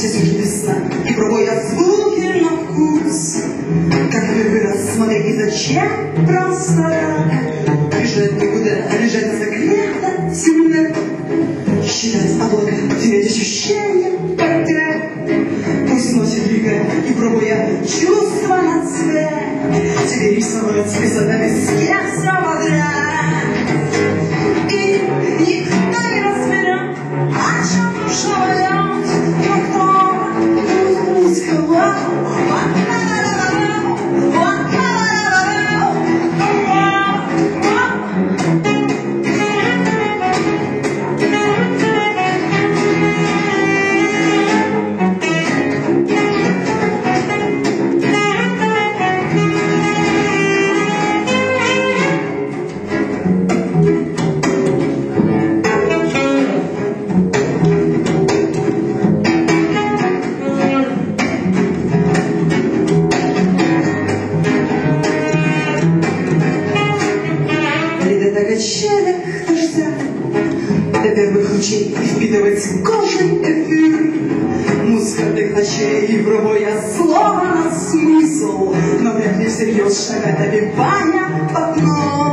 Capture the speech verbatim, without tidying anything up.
все звуки весна, и пробуя звуки на вкус. Как мы вырос, смотри, и зачем просто так бежать никуда, лежать закрепко земля, считать облака, терять ощущения потерять. Пусть носит двигая и пробуя чувства на цвет, тебе рисовать писать на песке все подряд. И никто не разберет, о чем душа поет, никто не сказал. До первых лучей и впитывать кожей эфир. Мускатных ночей и пробуя слово на смысл, но вряд ли всерьез шагать, обивая окно.